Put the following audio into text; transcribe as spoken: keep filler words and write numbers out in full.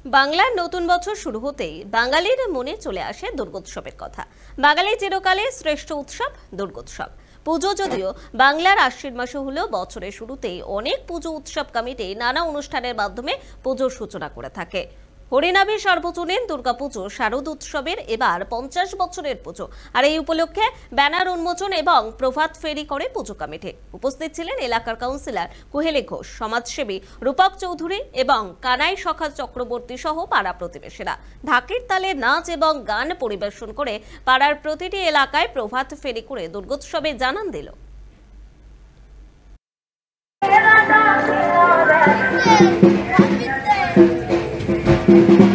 বাংলার নতুন বছর শুরু হতেই বাঙালির মনে চলে আসে দুর্গোৎসবের কথা। বাঙালি চিরকালে শ্রেষ্ঠ উৎসব দুর্গোৎসব। পুজো যদিও বাংলার আশ্বিন মাসে হলেও বছরের শুরুতেই অনেক পুজো উৎসব কমিটি নানা অনুষ্ঠানের মাধ্যমে পুজোর সূচনা করে থাকে। হরিনাভে সার্বজনীন দুর্গাপুজো শারদ উৎসবের এবার পঞ্চাশ বছরের পুজো, আর এই উপলক্ষে ব্যানার উন্মোচন এবং প্রভাত ফেরি করে পুজো কমিটি। উপস্থিত ছিলেন এলাকার কাউন্সিলর কুহেলি ঘোষ, সমাজসেবী রূপক চৌধুরী এবং কানাই সখা চক্রবর্তী সহ পাড়া প্রতিবেশীরা। ঢাকের তালে নাচ এবং গান পরিবেশন করে পাড়ার প্রতিটি এলাকায় প্রভাত ফেরি করে দুর্গোৎসবে জানান দিল। Thank you.